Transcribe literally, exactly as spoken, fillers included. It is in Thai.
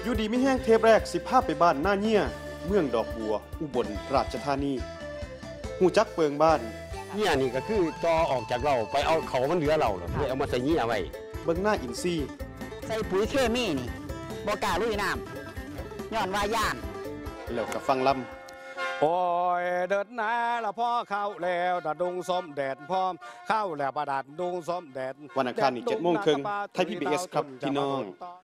อยู่ดีไม่แห้งเทปแรกสิภาพไปบ้านหน้าเงี้ยเมืองดอกบัวอุบลราชธานีหูจักเปิงบ้านเนี่ยนี่ก็คือจอออกจากเราไปเอาเขามันเหลือเราเลยเอามาใส่เงี้ยไว้เบิ่งหน้าอินซี่ใส่ปุ๋ยเคมีนี่บ่กล้าลุยน้ำย้อนว่าย่านแล้วก็ฟังลำโอ้ยเดินหน้าละพ่อเข้าแล้วดาดุงส้มแดดพร้อมเข้าแล้วประดัดดุงส้มแดดวันอังคารนี่เจ็ดโมงครึ่งไทย พี บี เอส ครับพี่น้อง